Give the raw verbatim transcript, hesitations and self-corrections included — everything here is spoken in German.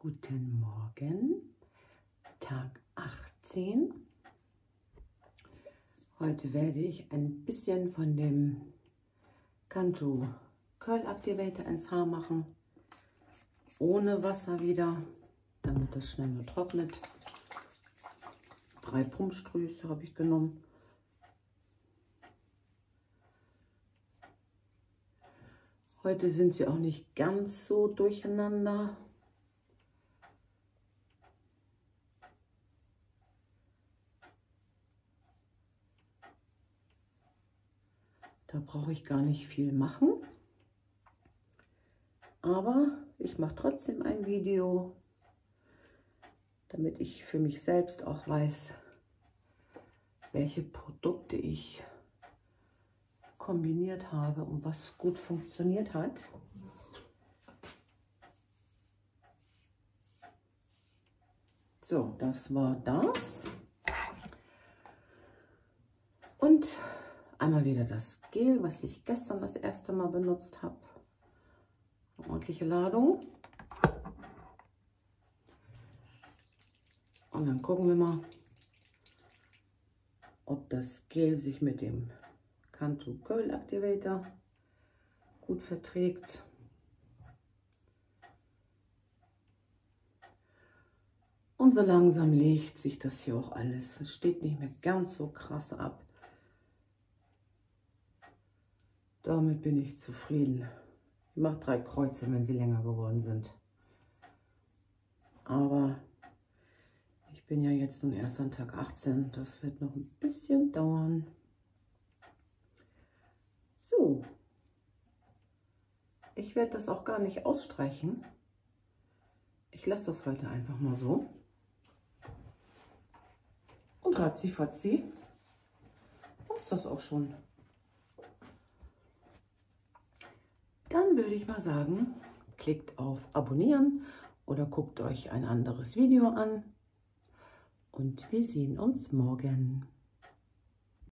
Guten Morgen, Tag achtzehn. Heute werde ich ein bisschen von dem Cantu Curl Activator ins Haar machen, ohne Wasser wieder, damit es schneller trocknet. Drei Pumpstrüße habe ich genommen. Heute sind sie auch nicht ganz so durcheinander. Da brauche ich gar nicht viel machen. Aber ich mache trotzdem ein Video, damit ich für mich selbst auch weiß, welche Produkte ich kombiniert habe und was gut funktioniert hat. So, das war das. Und einmal wieder das Gel, was ich gestern das erste Mal benutzt habe. Eine ordentliche Ladung. Und dann gucken wir mal, ob das Gel sich mit dem Cantu Curl Activator gut verträgt. Und so langsam legt sich das hier auch alles. Es steht nicht mehr ganz so krass ab. Damit bin ich zufrieden. Ich mache drei Kreuze, wenn sie länger geworden sind. Aber ich bin ja jetzt nun erst an Tag achtzehn. Das wird noch ein bisschen dauern. So. Ich werde das auch gar nicht ausstreichen. Ich lasse das heute einfach mal so. Und ratzi-fatzi ist das auch schon. Dann würde ich mal sagen, klickt auf Abonnieren oder guckt euch ein anderes Video an. Und wir sehen uns morgen.